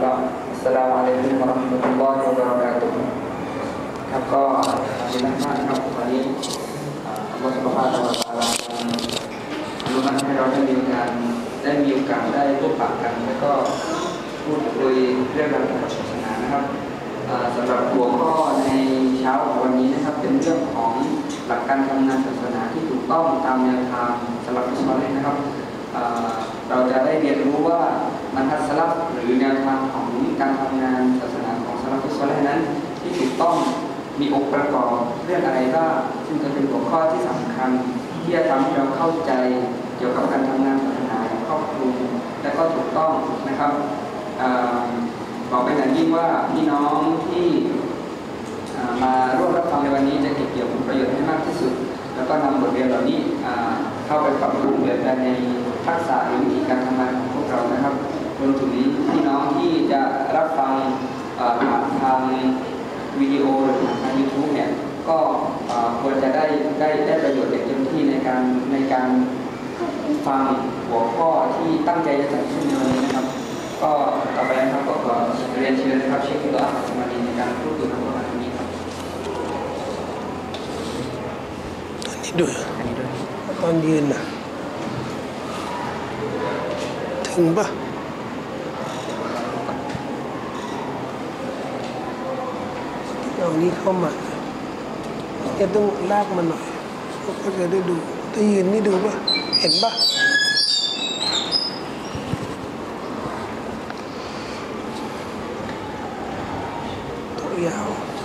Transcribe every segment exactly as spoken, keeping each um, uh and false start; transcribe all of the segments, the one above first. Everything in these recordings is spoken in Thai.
بعد السلام عليكم ورحمة الله وبركاته ครับก็ดีมากๆครับวันนี้อัลลอฮฺซุบฮานะฮูวะตะอาลาอนุญาตให้เราได้มีการได้มีโอกาสได้พบปะกันแล้วก็พูดคุยเรื่องราวทางศาสนานะครับสำหรับหัวข้อในเช้าของวันนี้นะครับเป็นเรื่องของหลักการทำงานศาสนาที่ถูกต้องตามแนวทางสลับซัลเลห์นะครับเราจะได้เรียนรู้ว่ามันฮัดสลับหรือแนวทางของการทำงานศาสนาของสลับซัลเลห์นั้นที่ถูกต้องมีองค์ประกอบเรื่องอะไรบ้างซึ่งจะเป็นหัวข้อที่สำคัญที่จะทำให้เราเข้าใจเกี่ยวกับการทำงานศาสนาครอบคลุมและก็ถูกต้องนะครับบอกเป็นอย่างยิ่งว่าพี่น้องที่มาร่วมรับฟังในวันนี้จะเก็บเกี่ยวผลประโยชน์ให้มากที่สุดแล้วก็นำบทเรียนเหล่านี้เข้าไปปรับปรุงเปลี่ยนแปลงในทักษะหรือวิธีการทำงานของพวกเรานะครับรวมถึงพี่น้องที่จะรับฟังผ่านทางวิดีโอหรือทาง ยูทูบ เนี่ยก็ควรจะได้ได้ได้ประโยชน์อย่างเต็มที่ในการในการฟังหัวข้อที่ตั้งใจจะจัดขึ้นในวันนี้นะครับก็ต่อไปนะครับก็ขอเรียนเชิญนะครับเชคตัวอาสมานีในการพูดคุยกับเราวันนี้ครับอันนี้ด้วยอันนี้ด้วยตอนยืนน่ะถึงปะเอานี้เข้ามาจะต้องลากมันหน่อยก็จะได้ดูถ้ายืนนี่ดูปะเห็นปะตัวยาว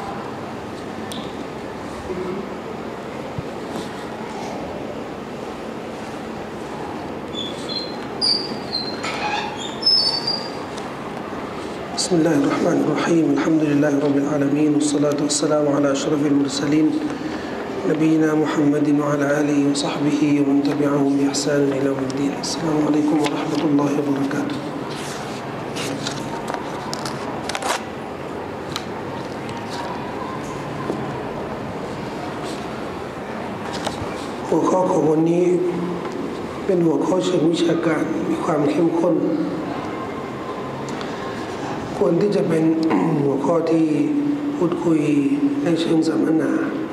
بسم الله الرحمن الرحيم الحمد لله رب العالمين والصلاة والسلام على أشرف المرسلين نبينا محمد وعلى آله وصحبه ومن تبعهم بإحسان إلى يوم الدين السلام عليكم ورحمة الله وبركاته หัวข้อของวันนี้เป็นหัวข้อเชิงวิชาการมีความเข้มข้นควรที่จะเป็น หัวข้อที่พูดคุยในเชิงสัมมนา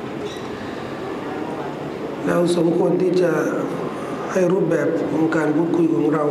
แล้วสมควรที่จะให้รูปแบบของการพูดคุยของเรา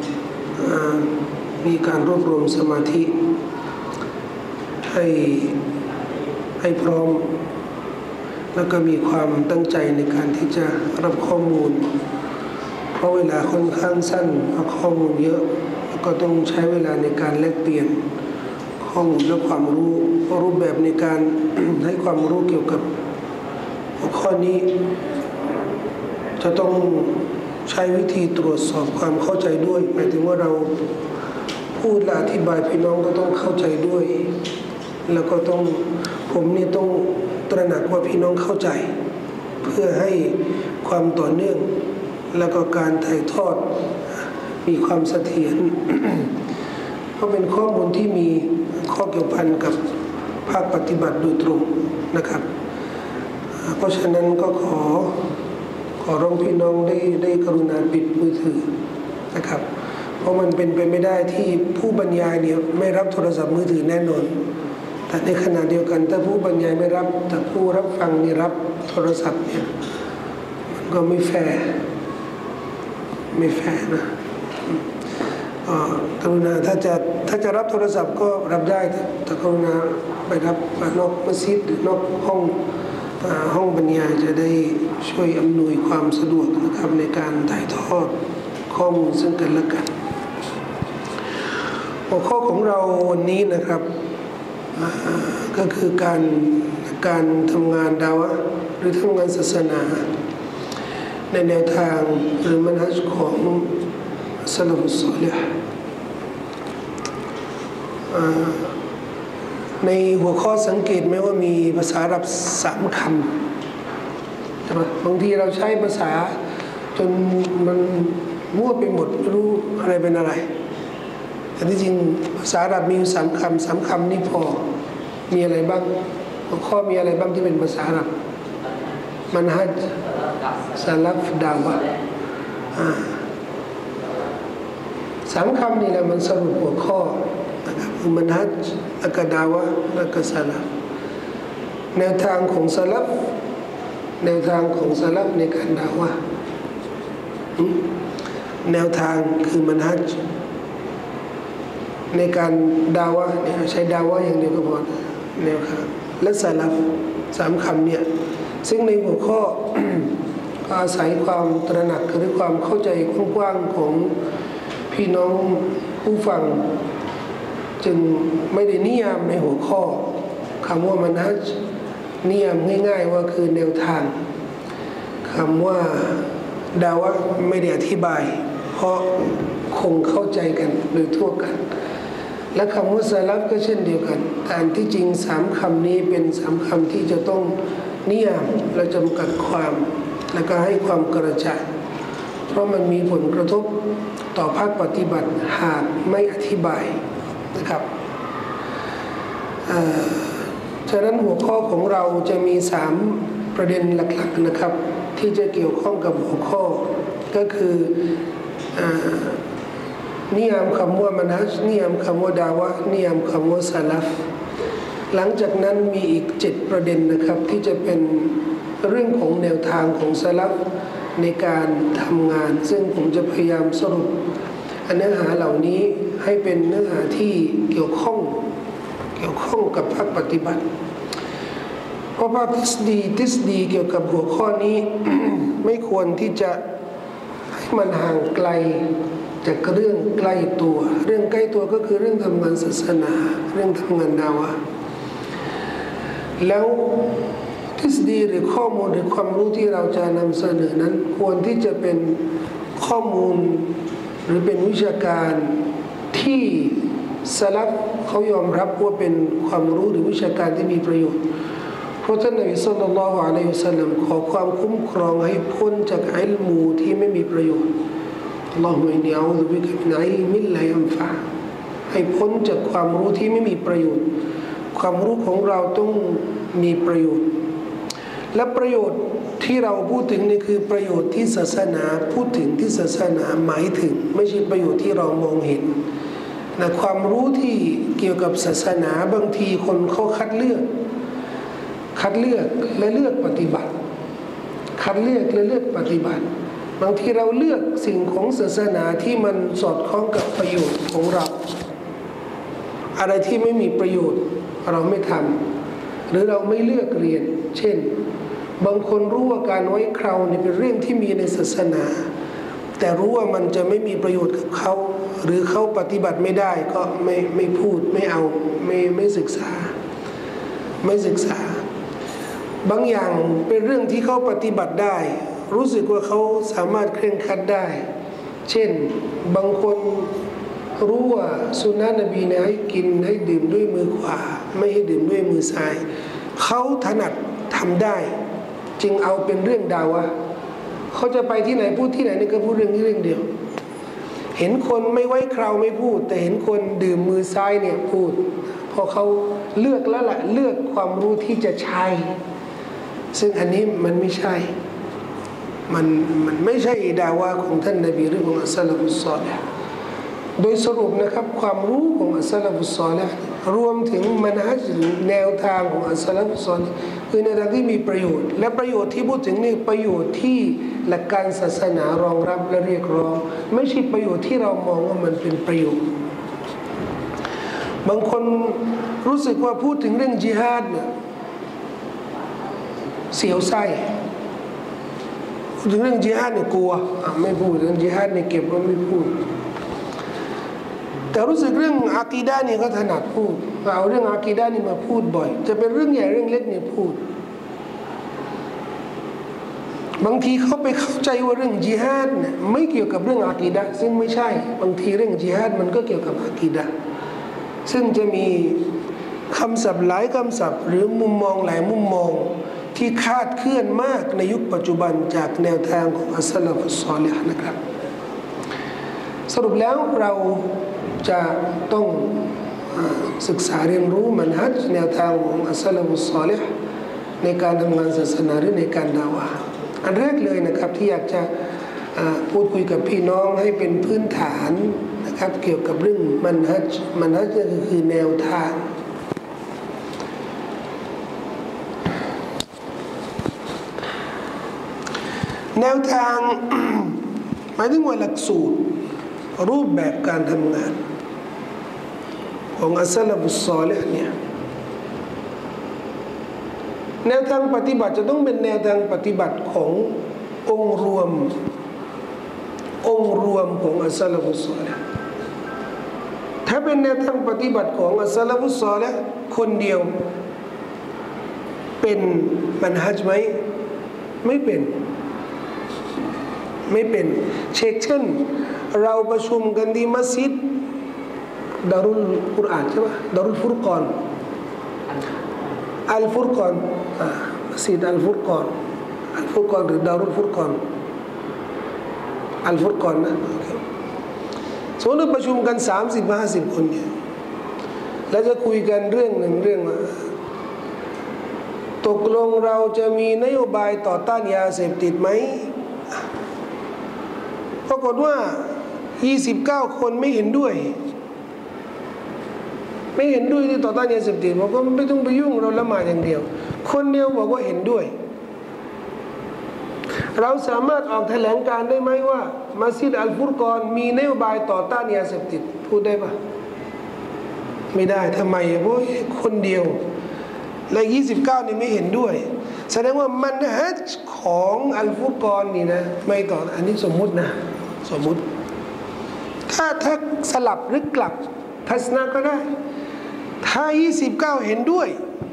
มีการรวบรวมสมาธิให้ให้พร้อมแล้วก็มีความตั้งใจในการที่จะรับข้อมูลเพราะเวลาค่อนข้างสั้นข้อมูลเยอะก็ต้องใช้เวลาในการแลกเปลี่ยนข้อมูลและความรู้รูปแบบในการ ให้ความรู้เกี่ยวกับข้อนี้จะต้องใช้วิธีตรวจสอบความเข้าใจด้วยหมายถึงว่าเราพูดและอธิบายพี่น้องก็ต้องเข้าใจด้วยแล้วก็ต้องผมนี่ต้องตระหนักว่าพี่น้องเข้าใจเพื่อให้ความต่อเนื่องแล้วก็การถ่ายทอดมีความเสถียร เพราะเป็นข้อมูลที่มีข้อเกี่ยวพันกับภาคปฏิบัติโดยตรงนะครับเพราะฉะนั้นก็ขอขอร้องพี่น้องได้ได้กรุณาปิดมือถือนะครับเพราะมันเป็นไปไม่ได้ที่ผู้บรรยายเนี่ยไม่รับโทรศัพท์มือถือแน่นอนแต่ในขณะเดียวกันถ้าผู้บรรยายไม่รับแต่ผู้รับฟังนี่รับโทรศัพท์เนี่ยมันก็ไม่แฟร์ไม่แฟร์นะกรุณาถ้าจะถ้าจะรับโทรศัพท์ก็รับได้แต่กรุณาไปรับนอกมัสยิดหรือนอกห้องห้องบรรยายจะได้ช่วยอำนวยความสะดวกนะครับในการถ่ายทอดข้อมูลซึ่งกันและกันหัวข้อของเราวันนี้นะครับก็คือการการทำงานดาวะหรือทำงานศาสนาในแนวทางหรือมัญฮัจของสลัฟุศอลิห์ในหัวข้อสังเกตไหมว่ามีภาษาอาหรับสามคำแต่บางทีเราใช้ภาษาจนมันมั่วไปหมดไม่รู้อะไรเป็นอะไรแต่ที่จริงภาษาอาหรับมีสามคำสามคำนี่พอมีอะไรบ้างหัวข้อมีอะไรบ้างที่เป็นภาษาอาหรับมัญฮัจสลัฟดาวะสามคำนี่แหละมันสรุปหัวข้อนะครับคือมันฮัจแล้วก็ดาวะแล้วก็สลับแนวทางของสลับแนวทางของสลับในการดาวะแนวทางคือมันฮัจในการดาวะเนี่ยใช้ดาวะอย่างเดียวก็พอแนวทางและสลับสามคำเนี่ยซึ่งในหัวข้อ ก็อาศัยความตระหนักหรือความเข้าใจกว้างๆของพี่น้องผู้ฟังจึงไม่ได้นิยามในหัวข้อคำว่ามันฮัจนิยามง่ายๆว่าคือแนวทางคำว่าดาวะไม่ได้อธิบายเพราะคงเข้าใจกันโดยทั่วกันและคำว่าสลับก็เช่นเดียวกันแต่อันที่จริงสามคำนี้เป็นสามคำที่จะต้องนิยามและจำกัดความและก็ให้ความกระจ่างเพราะมันมีผลกระทบต่อภาคปฏิบัติหากไม่อธิบายนะครับฉะนั้นหัวข้อของเราจะมีสามประเด็นหลักๆนะครับที่จะเกี่ยวข้องกับหัวข้อก็คือนิยามคำว่ามันฮัจนิยามคำว่าดาวะนิยามคำว่าสลัฟหลังจากนั้นมีอีกเจ็ดประเด็นนะครับที่จะเป็นเรื่องของแนวทางของสลัฟในการทำงานซึ่งผมจะพยายามสรุปเนื้อหาเหล่านี้ให้เป็นเนื้อหาที่เกี่ยวข้องเกี่ยวข้องกับภาคปฏิบัติเพราะภาคทฤษฎีทฤษฎีเกี่ยวกับหัวข้อนี้ ไม่ควรที่จะให้มันห่างไกลจากเรื่องใกล้ตัวเรื่องใกล้ตัวก็คือเรื่องทำงานศาสนาเรื่องทำงานดาวะแล้วทฤษฎีหรือข้อมูลหรือความรู้ที่เราจะนำเสนอนั้นควรที่จะเป็นข้อมูลหรือเป็นวิชาการที่สลับเขายอมรับว่าเป็นความรู้หรือวิชาการที่มีประโยชน์เพราะท่านนบีศ็อลลัลลอฮุอะลัยฮิวะซัลลัมขอความคุ้มครองให้พ้นจากอิลมูที่ไม่มีประโยชน์อัลลอฮุมะอินนีอะอูซุบิกะมินอิลมิลลายันฟะให้พ้นจากความรู้ที่ไม่มีประโยชน์ความรู้ของเราต้องมีประโยชน์และประโยชน์ที่เราพูดถึงนี่คือประโยชน์ที่ศาสนาพูดถึงที่ศาสนาหมายถึงไม่ใช่ประโยชน์ที่เรามองเห็นนะความรู้ที่เกี่ยวกับศาสนาบางทีคนเขาคัดเลือกคัดเลือกและเลือกปฏิบัติคัดเลือกและเลือกปฏิบัติบางทีเราเลือกสิ่งของศาสนาที่มันสอดคล้องกับประโยชน์ของเราอะไรที่ไม่มีประโยชน์เราไม่ทำหรือเราไม่เลือกเรียนเช่นบางคนรู้ว่าการไว้เคราเนี่ยเป็นเรื่องที่มีในศาสนาแต่รู้ว่ามันจะไม่มีประโยชน์กับเขาหรือเขาปฏิบัติไม่ได้ก็ไม่ไม่พูดไม่เอาไม่ไม่ศึกษาไม่ศึกษาบางอย่างเป็นเรื่องที่เขาปฏิบัติได้รู้สึกว่าเขาสามารถเคร่งครัดได้เช่นบางคนรู้ว่าสุนนะนบีเนี่ยให้กินให้ดื่มด้วยมือขวาไม่ให้ดื่มด้วยมือซ้ายเขาถนัดทำได้จึงเอาเป็นเรื่องดาวะเขาจะไปที่ไหนพูดที่ไหนนี่ก็พูดเรื่องนี้เรื่องเดียวเห็นคนไม่ไว้คราวไม่พูดแต่เห็นคนดื่มมือซ้ายเนี่ยพูดพอเขาเลือกแล้วล่ะเลือกความรู้ที่จะใช้ซึ่งอันนี้มันไม่ใช่มันมันไม่ใช่ดาวะของท่านนบีหรือของอัสลามุสซอลิฮ์โดยสรุปนะครับความรู้ของอัสลามุสซอลิฮ์รวมถึงมันฮัจแนวทางของอัสลามุสซอลิฮ์คือแนวทางที่มีประโยชน์และประโยชน์ที่พูดถึงนี่ประโยชน์ที่หลักการศาสนารองรับและเรียกร้องไม่ใช่ประโยชน์ที่เรามองว่ามันเป็นประโยชน์บางคนรู้สึกว่าพูดถึงเรื่องญิฮาดเนี่ยเสียวไส้พูดถึงเรื่องญิฮาดเนี่ยกลัวไม่พูดเรื่องญิฮาดเนี่ยเก็บไว้ไม่พูดแต่รู้สึกเรื่องอากีดะห์นี่ก็ถนัดพูดเอาเรื่องอากีดะห์นี่มาพูดบ่อยจะเป็นเรื่องใหญ่เรื่องเล็กเนี่ยพูดบางทีเขาไปเข้าใจว่าเรื่องญิฮาดเนี่ยไม่เกี่ยวกับเรื่องอากีดะห์ซึ่งไม่ใช่บางทีเรื่องญิฮาดมันก็เกี่ยวกับอากีดะห์ซึ่งจะมีคำศัพท์หลายคำศัพท์หรือมุมมองหลายมุมมองที่คาดเคลื่อนมากในยุคปัจจุบันจากแนวทางของอัสสลาฟุสซอลิฮ์นะครับสรุปแล้วเราจะต้องศึกษาเรียนรู้มันฮัจแนวทางของอัสสลาฟุสซอลิฮ์ในการทำงานศาสนาหรือในการดาวะห์อันแรกเลยนะครับที่อยากจะพูดคุยกับพี่น้องให้เป็นพื้นฐานนะนะครับเกี่ยวกับเรื่องมันฮัจมันฮัจก็คือแนวทางแนวทาง หมายถึงว่าหลักสูตรรูปแบบการทำงานของอัสซะละฟุศศอลิฮ์เนี่ยแนวทางปฏิบัติจะต้องเป็นแนวทางปฏิบัติขององค์รวมองค์รวมของอัสซะละฟุศศอลิฮ์ถ้าเป็นแนวทางปฏิบัติของอัสซะละฟุศศอลิฮ์คนเดียวเป็นมันฮัจไหมไม่เป็นไม่เป็นเช่นเช่นเราประชุมกันที่มัสยิดดารุลกุรอานใช่ไหมดารุลฟุรกอนอัลฟุรกอนอ่ามัสยิดอัลฟุรกอนอัลฟุรกอนหรือดารุลฟุรกอนอัลฟุรกอนนะสมมติประชุมกันสามสิบห้าสิบคนเนี่ยแล้วจะคุยกันเรื่องหนึ่งเรื่องว่าตกลงเราจะมีนโยบายต่อต้านยาเสพติดไหมปรากฏว่ายี่สิบเก้าคนไม่เห็นด้วยไม่เห็นด้วยที่ต่อต้านยาเสพติดบอกว่าไม่ต้องไปยุ่งเราละหมาดอย่างเดียวคนเดียวบอกว่าเห็นด้วยเราสามารถออกแถลงการได้ไหมว่ามัสยิดอัลฟุรกอนมีนโยบายต่อต้านยาเสพติดพูดได้ปะไม่ได้ทำไมเพราะคนเดียวและยี่สิบเก้านี่ไม่เห็นด้วยแสดงว่ามันฮัจของอัลฟุรกอนนี่นะไม่ต่ออันนี้สมมุตินะสมมุติถ้าถ้าสลับหรือกลับทัศนะก็ได้ถ้ายี่สิบเก้าเห็นด้วย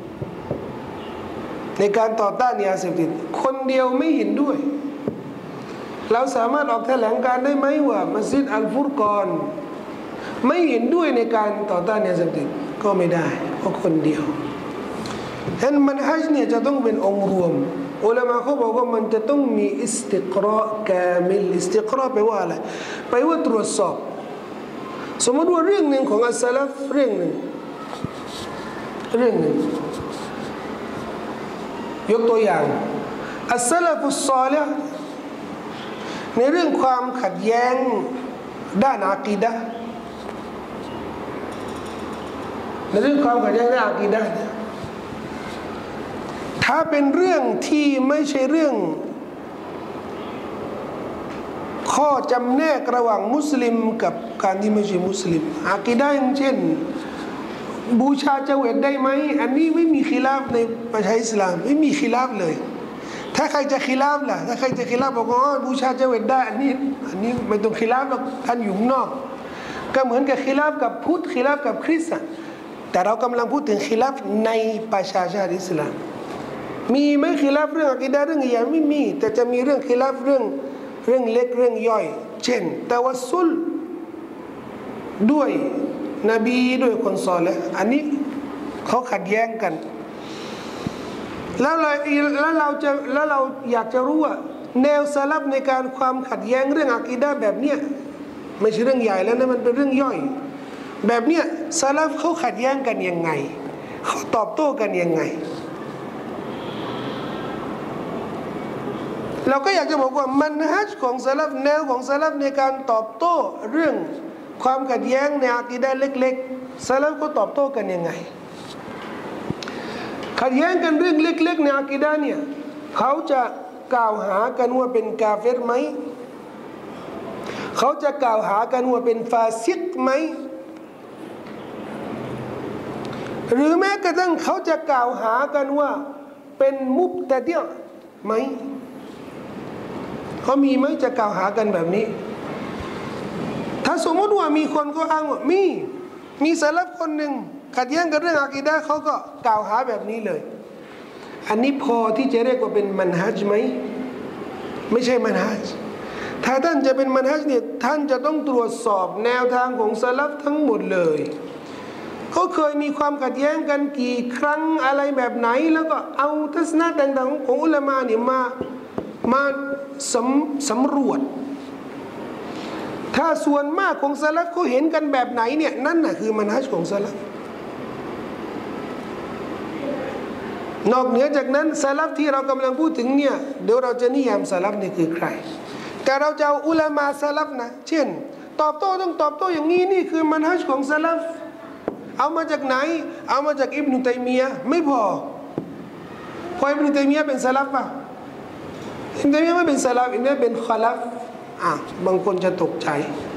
ในการต่อต้านยาเสพติดคนเดียวไม่เห็นด้วยเราสามารถออกแถลงการได้ไหมว่ามัสยิดอัลฟุรกอนไม่เห็นด้วยในการต่อต้านยาเสพติดก็ไม่ได้เพราะคนเดียวฉะนั้นมันฮัจเนี่ยจะต้องเป็นองค์รวมอุลามะเขาบอกว่ามันจะต้องมีอิสติกราะกามิลอิสติกราะแปลว่าอะไรแปลว่าตรวจสอบสมมติว่าเรื่องหนึ่งของอัสซะลัฟเรื่องหนึ่งเรื่องหนึ่งยกตัวอย่างอัสซะลัฟุศศอลิฮ์ในเรื่องความขัดแย้งด้านอะกีดะห์ในเรื่องความขัดแย้งด้านอะกีดะห์ถ้าเป็นเรื่องที่ไม่ใช่เรื่องข้อจำแนกระหว่างมุสลิมกับการที่ไม่ใช่มุสลิมอะกีดะห์อย่างเช่นบูชาเจวิตได้ไหมอันนี้ไม่มีkhiลาฟในประเทศอิสลามไม่มีkhiลาฟเลยถ้าใครจะkhiลาฟล่ะถ้าใครจะkhiลาฟบอกว่าบูชาเจวิตได้อันนี้อันนี้ไม่ต้องkhiลาฟหรอกท่านอยู่ข้างนอกก็เหมือนกับkhiลาฟกับพุทธkhiลาฟกับคริสต์แต่เรากำลังพูดถึงkhiลาฟในประชาชาติอิสลามมีไหมkhiลาฟเรื่องอะกีดะห์เรื่องใหญ่ไม่มีแต่จะมีเรื่องkhiลาฟเรื่องเรื่องเล็กเรื่องย่อยเช่นตะวัสซุลด้วยนบีด้วยคนซอลิฮ์อันนี้เขาขัดแย้งกันแล้วเราแล้วเราจะแล้วเราอยากจะรู้ว่าแนวสลับในการความขัดแย้งเรื่องอะกีดะห์แบบเนี้ยไม่ใช่เรื่องใหญ่แล้วนะมันเป็นเรื่องย่อยแบบเนี้ยสลับเขาขัดแย้งกันยังไงเขาตอบโต้กันยังไงเราก็อยากจะบอกว่ามันฮัจของสลับแนวของสลับในการตอบโต้เรื่องความขัดแย้งในอะกีดะห์เล็กๆสลับก็ตอบโต้กันยังไงขัดแย้งกันเรื่องเล็กๆในอะกีดะห์เนี่ยเขาจะกล่าวหากันว่าเป็นกาเฟรไหมเขาจะกล่าวหากันว่าเป็นฟาซิกไหมหรือแม้กระทั่งเขาจะกล่าวหากันว่าเป็นมุบตะดิอ์ไหมเขามีไหมจะกล่าวหากันแบบนี้ถ้าสมมติว่ามีคนก็อ้างว่ามีมีสลับคนหนึ่งขัดแย้งกันเรื่องอะกีดะห์เขาก็กล่าวหาแบบนี้เลยอันนี้พอที่จะเรียกว่าเป็นมันฮัจไหมไม่ใช่มันฮัจถ้าท่านจะเป็นมันฮัจเนี่ยท่านจะต้องตรวจสอบแนวทางของสลับทั้งหมดเลยเขาเคยมีความขัดแย้งกันกี่ครั้งอะไรแบบไหนแล้วก็เอาทัศนะต่างๆของอุลามะเนี่ยมามาสำสำรวจถ้าส่วนมากของสลัฟเขาเห็นกันแบบไหนเนี่ยนั่นน่ะคือมันฮัจของสลัฟนอกเหนือจากนั้นสลัฟที่เรากำลังพูดถึงเนี่ยเดี๋ยวเราจะนิยามสลัฟนี่คือใครแต่เราจะเอาอุลามะสลัฟนะเช่นตอบโต้ต้องตอบโต้อย่างนี้นี่คือมันฮัจของซะลัฟเอามาจากไหนเอามาจากอิบนุตัยมียะห์ไม่พอพออิบนุตัยมียะห์เป็นซะลัฟป่ะอิบนุตัยมียะห์ไม่เป็นซะลัฟอิบนุตัยมียะห์เป็นคอลัฟอ่ะบางคนจะตกใจ